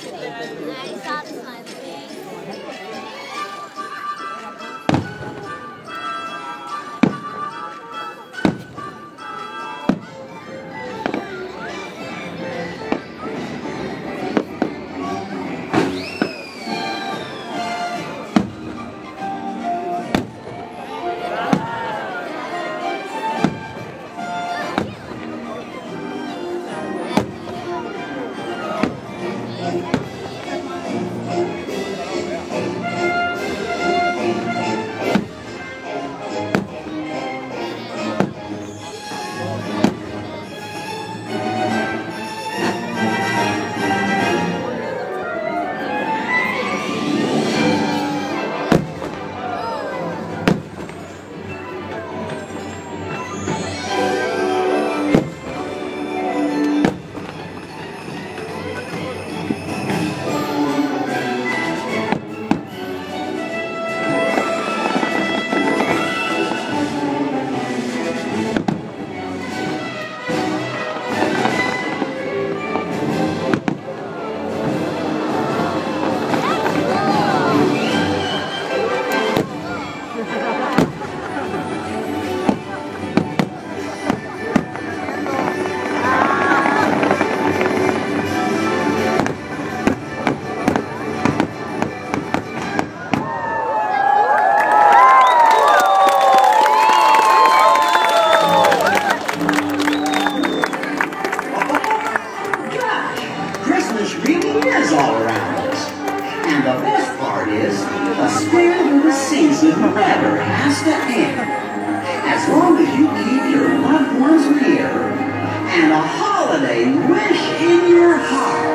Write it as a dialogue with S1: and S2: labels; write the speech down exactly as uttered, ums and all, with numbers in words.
S1: I saw this one.
S2: Christmas really is all around us. And the best part is, the spirit of the season never has to end. As long as you keep your loved ones near and a holiday wish in your heart.